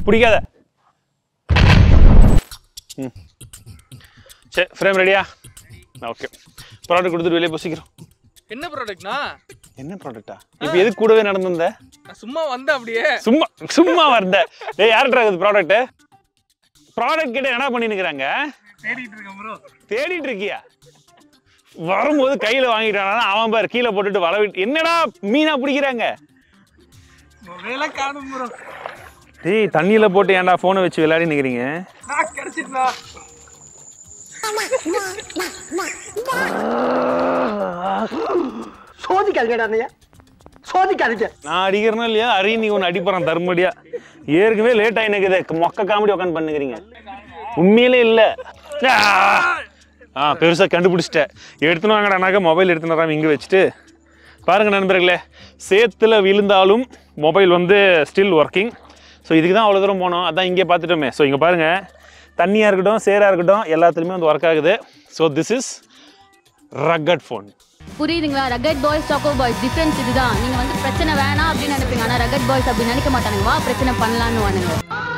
பிடிக்காத. சரி ஃப்ரேம் ரெடியா? ஓகே ப்ராடக்ட் கொடுத்துட்டு வெளியே போசிக்கிறோம். என்ன ப்ராடக்ட்னா? என்ன ப்ராடக்ட்டா? இப்போ எதுக்கு கூடவே நடந்துந்த? சும்மா வந்த அப்படியே. சும்மா வந்த. டேய் யார்டா இது ப்ராடக்ட்? ப்ராடக்ட் கிட்ட என்ன பண்ணி நிக்கறாங்க? தேடிட்டு இருக்கேன் ப்ரோ. தேடிட்டு இருக்கியா? வரும்போது கையில வாங்கிட்டானா அவன் பார் கீழ போட்டுட்டு வளவிட்டு என்னடா மீனா பிடிக்கறாங்க? மொபைல காணோம் ப்ரோ. டேய் தண்ணியில போட்டு ஏன்டா போனை வச்சு விளையாடி நிக்கிறீங்க? நான் கிடைச்சிட்டா. சோதிக்காதீங்கடா நீ. சோதிக்காதீங்க. நான் அடிக்கிறேனா இல்லையா? அரி நீ ஒன்னு அடிப்பறான் தர்மடியா. ஏற்கனவே லேட் ஆயி நிக்குது. மொக்க காமெடி உட்கார்ந்து பண்ணுகிறீங்க. உண்மையிலே இல்ல. பெருசா கண்டுபிடிச்சிட்ட. எடுத்துன்னு வாங்கடானாக்க மொபைல் எடுத்துன்னு வராம இங்க வச்சுட்டு பாருங்க நண்பர்களே, சேத்துல விழுந்தாலும் மொபைல் வந்து ஸ்டில் ஒர்க்கிங். ஸோ இதுக்கு தான் அவ்வளோ தூரம் போனோம். அதான் இங்கே பார்த்துட்டோமே. ஸோ இங்கே பாருங்க, தண்ணியாக இருக்கட்டும் சேராக இருக்கட்டும் எல்லாத்துலேயுமே வந்து ஒர்க் ஆகுது. So this is rugged phone. புரியுதுங்களா? Rugged boys choco boys difference இதுதான். நீங்க வந்து பிரச்சனை வேணாம் அப்படின்னு நினைப்பீங்க, ஆனா ரக்கட் பாய்ஸ் அப்படி நினைக்க மாட்டானுங்க. வா பிரச்சனை பண்ணலான்னு வானுங்க.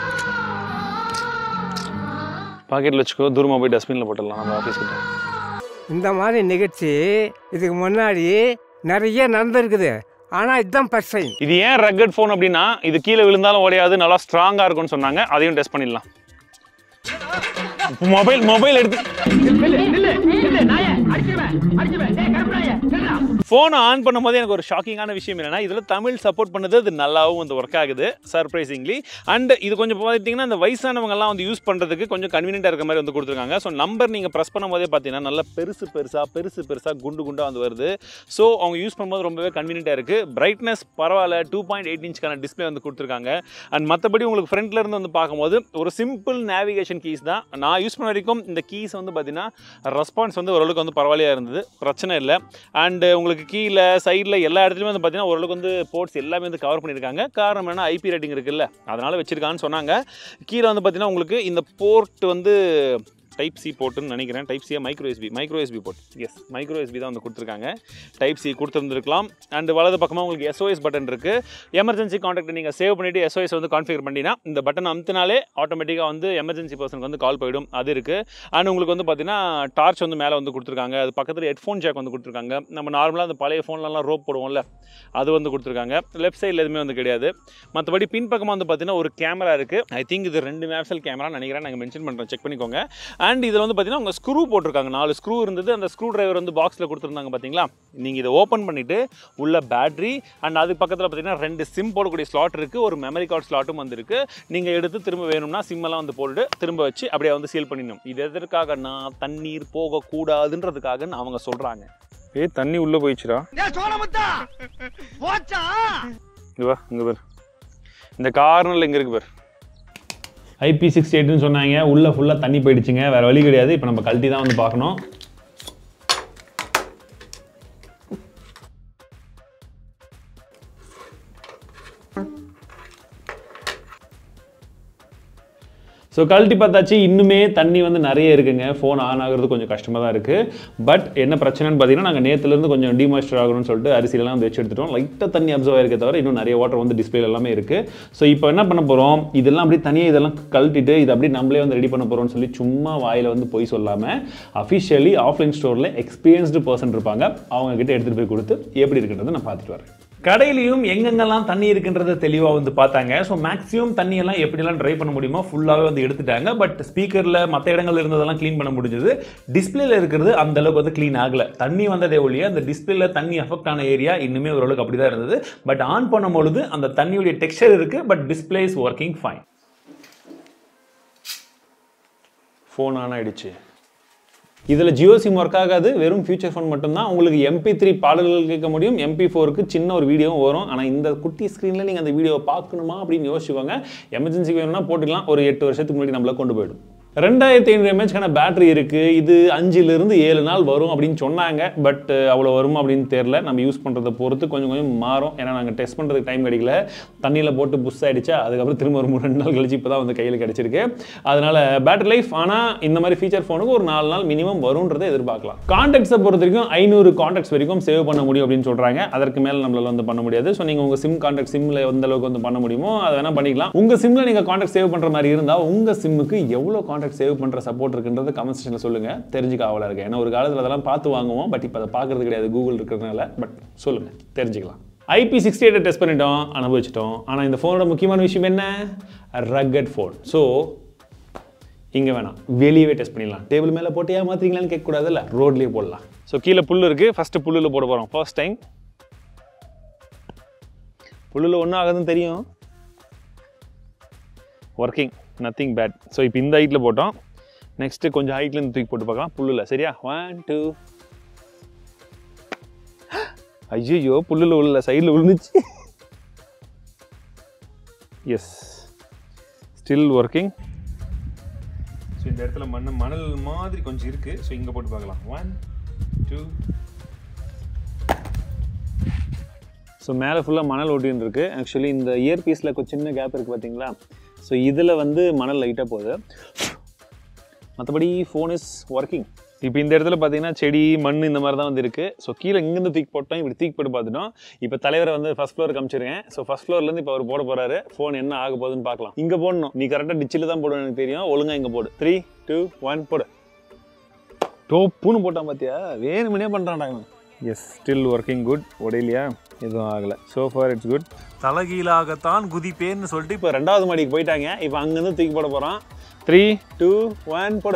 பாக்கெட்டில் வச்சுக்கோ, தூரமாக போய் டஸ்ட்பினில் போட்டுடலாம் நம்ம ஆஃபீஸ் கிட்ட. இந்த மாதிரி நிகழ்ச்சி இதுக்கு முன்னாடி நிறைய நடந்திருக்குது. ஆனால் இதுதான் ஃபர்ஸ்ட் டைம். இது ஏன் ரக்கட் ஃபோன் அப்படின்னா, இது கீழே விழுந்தாலும் உடையாது, நல்லா ஸ்ட்ராங்காக இருக்கும்னு சொன்னாங்க. அதையும் டெஸ்ட் பண்ணிடலாம். மொபைல் எடுத்து ஃபோனை ஆன் பண்ணும்போது எனக்கு ஒரு ஷாக்கிங்கான விஷயம் என்னன்னா, இதில் தமிழ் சப்போர்ட் பண்ணுது. அது நல்லாவும் வந்து ஒர்க் ஆகுது சர்ப்ரைசிங்லி. அண்ட் இது கொஞ்சம் பார்த்தீங்கன்னா இந்த வயசானவங்கலாம் வந்து யூஸ் பண்ணுறதுக்கு கொஞ்சம் கன்வீனியன்ட்டாக இருக்க மாதிரி வந்து கொடுத்துருக்காங்க. ஸோ நம்பர் நீங்கள் ப்ரெஸ் பண்ணும்போதே பார்த்தீங்கன்னா நல்லா பெருசு பெருசாக குண்டாக வந்து வருது. ஸோ அவங்க யூஸ் பண்ணும்போது ரொம்பவே கன்வீனியன்ட்டாக இருக்குது. பிரைட்னஸ் பரவாயில்ல, 2.8 இன்ச்க்கான டிஸ்பிளே வந்து கொடுத்துருக்காங்க. அண்ட் மற்றபடி உங்களுக்கு ஃப்ரண்ட்ல இருந்து வந்து பார்க்கும்போது ஒரு சிம்பிள் நேவிகேஷன் கீஸ் தான். நான் யூஸ் பண்ண வரைக்கும் இந்த கீஸ் வந்து பார்த்தீங்கன்னா ரெஸ்பான்ஸ் வந்து ஓரளவுக்கு வந்து பரவாயில்லையாக இருந்தது, பிரச்சனை இல்லை. அண்ட் உங்களுக்கு கீழே சைடில் எல்லா இடத்துலையுமே வந்து பார்த்தீங்கன்னா ஓரளவுக்கு வந்து போர்ட்ஸ் எல்லாமே வந்து கவர் பண்ணியிருக்காங்க. காரணம் என்ன, ஐபி ரேட்டிங் இருக்குல்ல, அதனால் வச்சிருக்கான்னு சொன்னாங்க. கீழே வந்து பார்த்தீங்கன்னா உங்களுக்கு இந்த போர்ட் வந்து டைப் சி போர்ட்டுன்னு நினைக்கிறேன். டைப் சியா micro USB port. Yes, micro USB தான் வந்து கொடுத்துருக்காங்க. Type C கொடுத்துருந்துருக்கலாம். அண்ட் வலது பக்கமாக உங்களுக்கு எஸ்ஓஎஸ் பட்டன் இருக்குது. எமர்ஜென்சி கான்டாக்ட் நீங்கள் சேவ் பண்ணிவிட்டு எஸ்ஓஎஸ் வந்து கான்ஃபிகர் பண்ணிட்டீங்கன்னா இந்த பட்டன் அமுத்தினாலே ஆட்டோமேட்டிக்காக வந்து எமர்ஜென்சி பர்சனுக்கு வந்து கால் போயிடும். அது இருக்குது. அண்ட் உங்களுக்கு வந்து பார்த்தீங்கன்னா டார்ச் வந்து மேலே வந்து கொடுத்துருக்காங்க. அது பக்கத்தில் ஹெட்ஃபோன் ஜாக் வந்து கொடுத்துருக்காங்க. நம்ம நார்மலாக அந்த பழைய ஃபோன்லலாம் ரோப் போடுவோம்ல, அது வந்து கொடுத்துருக்காங்க. லெஃப்ட் சைடில் எதுவுமே வந்து கிடையாது. மற்றபடி பின்பக்கமாக வந்து பார்த்தீங்கன்னா ஒரு கேமரா இருக்குது. ஐ திங்க் இது 2 மெகாபிக்சல் கேமரா நினைக்கிறேன். நாங்கள் மென்ஷன் பண்ணுறோம், செக் பண்ணிக்கோங்க. அண்ட் இதில் வந்து பார்த்தீங்கன்னா உங்கள் ஸ்க்ரூ போட்டிருக்காங்க. 4 ஸ்க்ரூ இருந்தது. அந்த ஸ்க்ரூ டிரைவர் வந்து பாக்ஸில் கொடுத்துருந்தாங்க பார்த்தீங்களா. நீங்கள் இதை ஓப்பன் பண்ணிவிட்டு உள்ள பேட்டரி அண்ட் அதுக்கு பக்கத்தில் பார்த்தீங்கன்னா 2 சிம் போடக்கூடிய ஸ்லாட் இருக்குது. ஒரு மெமரி கார்டு ஸ்லாட்டும் வந்துருக்கு. நீங்கள் எடுத்து திரும்ப வேணும்னா சிம்மெல்லாம் வந்து போட்டுட்டு திரும்ப வச்சு அப்படியே வந்து சீல் பண்ணிடணும். இது எதற்காகனா தண்ணீர் போகக்கூடாதுன்றதுக்காக அவங்க சொல்கிறாங்க. தண்ணி உள்ளே போயிடுச்சுடா. இங்கே பேர் இந்த கார்னரில் இங்கே இருக்கு பேர். IP68 சொன்னாங்க. உள்ள ஃபுல்லாக தண்ணி போயிடுச்சுங்க. வேறு வழி கிடையாது. இப்போ நம்ம கழட்டி தான் வந்து பார்க்கணும். ஸோ கழட்டி பார்த்தாச்சு. இன்னுமே தண்ணி வந்து நிறைய இருக்குங்க. ஃபோன் ஆன் ஆகிறது கொஞ்சம் கஷ்டமாக தான் இருக்குது. பட் என்ன பிரச்சனைன்னு பார்த்தீங்கன்னா, நாங்கள் நேற்றுலேருந்து கொஞ்சம் டிமாய்ஸ்டர் ஆகணும்னு சொல்லிட்டு அரிசியெல்லாம் வந்து வச்சு எடுத்துட்டோம். லைட்டாக தண்ணி அப்சர்வ் ஆயிருக்கே தவிர இன்னும் நிறைய வாட்டர் வந்து டிஸ்பிளே எல்லாமே இருக்குது. ஸோ இப்போ என்ன பண்ண போகிறோம், இதெல்லாம் அப்படியே தனியாக இதெல்லாம் கழட்டிட்டு இது அப்படியே நம்மளே வந்து ரெடி பண்ண போகிறோம்னு சொல்லி சும்மா வாயில் வந்து போய் சொல்லாமல் அஃபிஷியலி ஆஃப்லைன் ஸ்டோரில் எக்ஸ்பீரியன்ஸ்டு பர்சன் இருப்பாங்க, அவங்கக்கிட்ட எடுத்துகிட்டு போய் கொடுத்து எப்படி இருக்குன்றதை நான் பார்த்துட்டு வரேன். கடையிலையும் எங்கெங்கெல்லாம் தண்ணி இருக்குன்றதை தெளிவாக வந்து பார்த்தாங்க. ஸோ மேக்ஸிமம் தண்ணியெல்லாம் எப்படிலாம் ட்ரை பண்ண முடியுமோ ஃபுல்லாகவே வந்து எடுத்துட்டாங்க. பட் ஸ்பீக்கரில் மற்ற இடங்கள் இருந்ததெல்லாம் க்ளீன் பண்ண முடிஞ்சது. டிஸ்பிளேல இருக்கிறது அந்த அளவுக்கு வந்து க்ளீன் ஆகலை. தண்ணி வந்ததே ஒழிய அந்த டிஸ்பிளேல தண்ணி அஃபெக்ட் ஆன ஏரியா இன்னுமே ஓரளவுக்கு அப்படி தான் இருந்தது. பட் ஆன் பண்ணும்பொழுது அந்த தண்ணியுடைய டெக்ஸ்சர் இருக்குது. But display is working fine. Phone on ஆகிடுச்சு. இதில் ஜியோ சிம் ஒர்க் ஆகாது, வெறும் ஃபியூச்சர் ஃபோன் மட்டும்தான். உங்களுக்கு MP3 பாடல்கள் கேட்க முடியும். MP4க்கு சின்ன ஒரு வீடியோவும் வரும். ஆனால் இந்த குட்டி ஸ்க்ரீனில் நீங்கள் அந்த வீடியோவை பார்க்கணுமா அப்படின்னு யோசிச்சுக்கோங்க. எமர்ஜென்சிக்கு வேணும்னா போட்டுக்கலாம். ஒரு 8 வருஷத்துக்கு முன்னாடி நம்மளை கொண்டு போயிடும். 2500 mAh பேட்டரி இருக்குது. இது 5லிருந்து 7 நாள் வரும் அப்படின்னு சொன்னாங்க. பட் அவ்வளோ வருமா அப்படின்னு தெரியல. நம்ம யூஸ் பண்ணுறதை பொறுத்து கொஞ்சம் கொஞ்சம் மாறும். ஏன்னா நாங்கள் டெஸ்ட் பண்ணுறதுக்கு டைம் கிடைக்கல. தண்ணியில் போட்டு புஷ் ஆகிடுச்சா, அதுக்கப்புறம் திரும்ப ஒரு 2 நாள் கழிச்சு இப்போ தான் வந்து கையில் கிடச்சிருக்கு. அதனால் பேட்டரி லைஃப் ஆனால் இந்த மாதிரி ஃபீச்சர் ஃபோனுக்கு ஒரு 4 நாள் மினிமம் வரும்ன்றதை எதிர்பார்க்கலாம். கான்டாக்ட்ஸை பொறுத்த வரைக்கும் 500 கான்டாக்ட்ஸ் வரைக்கும் சேவ் பண்ண முடியும் அப்படின்னு சொல்கிறாங்க. அதற்கு மேலே நம்மளால் வந்து பண்ண முடியாது. ஸோ நீங்கள் உங்கள் சிம் கான்டாக்ட் சிம்மில் எந்த அளவுக்கு வந்து பண்ண முடியுமோ அதை வேணால் பண்ணிக்கலாம். உங்கள் சிம்மில் நீங்கள் கான்டாக்ட் சேவ் பண்ணுற மாதிரி இருந்தால் உங்கள் சிம்முக்கு எவ்வளோ கான்டாக்ட் சேவ் பண்ணுற சப்போர்ட் இருக்குன்றது கமெண்ட் செக்ஷனில் சொல்லுங்கள். தெரிஞ்சுக்க ஆவலாக இருக்கு. ஏன்னா ஒரு காலத்தில் அதெல்லாம் பார்த்து வாங்குவோம். பட் இப்போ அதை பார்க்குறது கிடையாது கூகுள் இருக்கிறதுனால. பட் சொல்லுங்கள், தெரிஞ்சுக்கலாம். IP68 டெஸ்ட் பண்ணிட்டோம், அனுபவிச்சிட்டோம். ஆனால் இந்த ஃபோனோட முக்கியமான விஷயம் என்ன? Rugged phone. ஸோ இங்கே வேணாம், வெளியவே டெஸ்ட் பண்ணிடலாம். டேபிள் மேலே போட்டு ஏமாத்துறீங்களான்னு கேட்கக்கூடாதுல்ல, ரோட்லேயே போடலாம். ஸோ கீழே புல் இருக்குது. ஃபஸ்ட்டு புல்லில் போட போகிறோம். ஃபர்ஸ்ட் டைம் புல்லில் ஒன்றும் ஆகுதுன்னு தெரியும். Working, nothing bad. ஸோ இப்போ இந்த ஹைட்டில் போட்டோம். நெக்ஸ்ட்டு கொஞ்சம் ஹைட்லேருந்து தூக்கி போட்டு பார்க்கலாம் புல்லில். சரியா? 1 2. ஐயோ, புல்லில் உள்ள சைடில் விழுந்துச்சு. S, still working. ஸோ இந்த இடத்துல மணல் மாதிரி கொஞ்சம் இருக்குது. ஸோ இங்கே போட்டு பார்க்கலாம். 1 2. ஸோ மேலே ஃபுல்லாக மணல் ஓட்டின்னு இருக்குது. ஆக்சுவலி இந்த இயர் பீஸில் கொஞ்சம் சின்ன கேப் இருக்குது பார்த்தீங்களா? ஸோ இதில் வந்து மணல் லைட்டாக போகுது. மற்றபடி ஃபோன் இஸ் ஒர்க்கிங். இப்போ இந்த இடத்துல பார்த்தீங்கன்னா செடி மண் இந்த மாதிரி தான் வந்து இருக்குது. ஸோ கீழே இங்கேருந்து தூக்கி போட்டோம், இப்படி தூக்கி போட்டு பார்த்துட்டோம். இப்போ தலைவரை வந்து ஃபஸ்ட் ஃப்ளோர் காமிச்சிருக்கேன். ஸோ ஃபஸ்ட் ஃப்ளோர்லேருந்து இப்போ அவர் போட போகிறாரு. ஃபோன் என்ன ஆக போகுதுன்னு பார்க்கலாம். இங்கே போடணும். நீ கரெக்டாக டிச்சில் தான் போடுவேன் எனக்கு தெரியும். ஒழுங்காக இங்கே போடு. 3 2 1 போடு. டோப்புன்னு போட்டான் பார்த்தியா? வேணுமனே பண்ணுறான்டா. Yes, still working good. உடையிலையா எதுவும் ஆகலை. So far it's good. தலைகீழாகத்தான் குதிப்பேன்னு சொல்லிட்டு இப்போ 2வது மாடிக்கு போயிட்டாங்க. இப்போ அங்கேருந்து தூக்கி போட போகிறான். 3 2 1 போடு.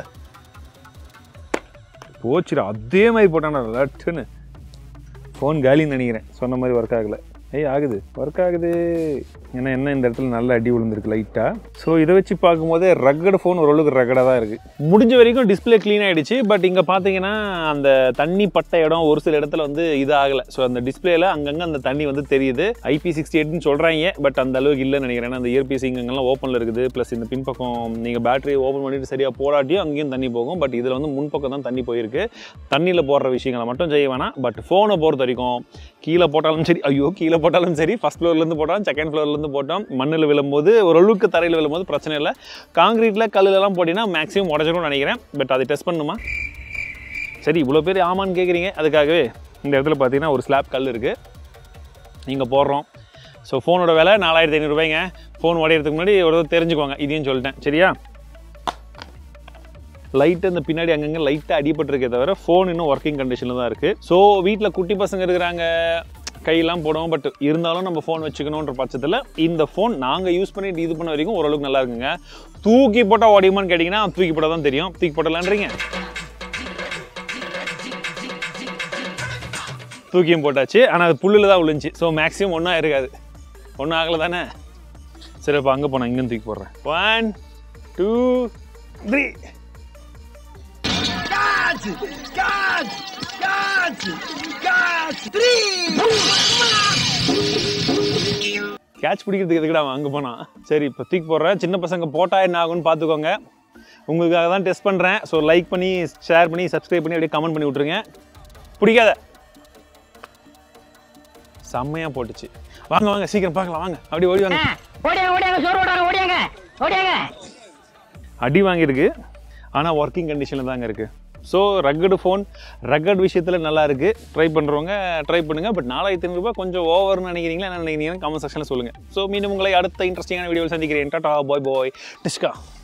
போச்சுடா, அதே மாதிரி போட்டானா லட்டுன்னு. ஃபோன் காலின்னு நினைக்கிறேன். சொன்ன மாதிரி ஒர்க் ஆகலை. ஆகுது, ஒர்க் ஆகுது. ஏன்னா என்ன இந்த இடத்துல நல்ல அடி விழுந்திருக்கு லைட்டாக. ஸோ இதை வச்சு பார்க்கும்போதே ரக்கட் ஃபோன் ஓரளவுக்கு ரக்கடாக தான் இருக்குது. முடிஞ்ச வரைக்கும் டிஸ்பிளே க்ளீன் ஆகிடுச்சு. பட் இங்கே பார்த்தீங்கன்னா அந்த தண்ணி பட்ட இடம் ஒரு சில இடத்துல வந்து இது ஆகலை. ஸோ அந்த டிஸ்பிளேல அங்கங்கே அந்த தண்ணி வந்து தெரியுது. IP68ன்னு சொல்கிறாங்க. பட் அந்த அளவுக்கு இல்லைன்னு நினைக்கிறேன். ஏன்னா அந்த இயர்பீஸ் இங்கெல்லாம் ஓப்பனில் இருக்குது. ப்ளஸ் இந்த பின்பக்கம் நீங்கள் பேட்டரி ஓப்பன் பண்ணிட்டு சரியாக போராட்டியும் அங்கேயும் தண்ணி போகும். பட் இதில் வந்து முன்பக்கம் தான் தண்ணி போயிருக்கு. தண்ணியில் போடுற விஷயங்களை மட்டும் செய்ய வேணாம். பட் ஃபோனை பொறுத்த வரைக்கும் கீழே போட்டாலும் சரி, கீழே போட்டாலும் சரி, ஃபஸ்ட் ஃப்ளோர்லேருந்து போட்டோம், செகண்ட் ஃப்ளோர்லேருந்து போட்டோம், மண்ணில் விழும்போது ஓரளவுக்கு தரையில் விழும்போது பிரச்சனை இல்லை. காங்கிரீட்டில் கல்லுலலாம் போட்டிங்கன்னா மேக்ஸிமம் உடச்சிடும்னு நினைக்கிறேன். பட் அதை டெஸ்ட் பண்ணுமா? சரி, இவ்வளோ பேர் ஆமான்னு கேட்குறீங்க. அதுக்காகவே இந்த இடத்துல பார்த்தீங்கன்னா ஒரு ஸ்லாப் கல் இருக்குது. நீங்கள் போடுறோம். ஸோ ஃபோனோட விலை 4500 ரூபாய்ங்க. ஃபோன் உடையிறதுக்கு முன்னாடி ஒரு தெரிஞ்சுக்கோங்க. இதையும் சொல்லிட்டேன். சரியா? லைட்டு இந்த பின்னாடி அங்கங்கே லைட்டாக அடிபட்டிருக்கே தவிர ஃபோன் இன்னும் ஒர்க்கிங் கண்டிஷனில் தான் இருக்குது. ஸோ வீட்டில் குட்டி பசங்க இருக்கிறாங்க, கையெல்லாம் போடுவோம். பட் இருந்தாலும் நம்ம ஃபோன் வச்சுக்கணுன்ற பட்சத்தில் இந்த ஃபோன் நாங்கள் யூஸ் பண்ணிட்டு இது பண்ண வரைக்கும் ஓரளவுக்கு நல்லா இருக்குங்க. தூக்கி போட்டால் ஓடியுமான்னு கேட்டிங்கன்னா தூக்கி போட்டால் தான் தெரியும். தூக்கி போட்டலான்றீங்க. தூக்கியும் போட்டாச்சு. ஆனால் அது புல்லில் தான் விழுந்துச்சு. ஸோ மேக்ஸிமம் ஒன்றா இருக்காது. ஒன்றும் ஆகலை தானே? சரி, இப்போ அங்கே போனேன். இங்கேருந்து தூக்கி போடுறேன். 1 2 3. கேட்ச் பிடிக்கிறதுக்கு எதுக்குடா அங்கே போனா? சரி, இப்போ தூக்கி போடுறேன். சின்ன பசங்க போட்டால் என்ன ஆகும்னு பார்த்துக்கோங்க. உங்களுக்காக தான் டெஸ்ட் பண்ணுறேன். ஸோ லைக் பண்ணி, ஷேர் பண்ணி, சப்ஸ்கிரைப் பண்ணி அப்படியே கமெண்ட் பண்ணி விட்ருங்க. பிடிக்காத செம்மையாக போட்டுச்சு. வாங்க வாங்க, சீக்கிரம் பார்க்கலாம். வாங்க, அப்படி ஓடி வாங்க. அடி வாங்கியிருக்கு. ஆனால் ஒர்க்கிங் கண்டிஷனில் தாங்க இருக்குது. ஸோ ரக்கடு ஃபோன், ரக்கட் விஷயத்தில் நல்லா இருக்குது. ட்ரை பண்ணுறவங்க ட்ரை பண்ணுங்கள். பட் 4500 ரூபாய் கொஞ்சம் ஓவர்னு நினைக்கிறீங்களா? என்ன நினைக்கிறீங்கன்னு கமெண்ட் செக்ஷனில் சொல்லுங்கள். ஸோ மீண்டும் உங்களை அடுத்த இன்ட்ரெஸ்டிங்கான வீடியோவில் சந்திக்கிறேன். டாடா, பாய் பாய், டிஸ்கா.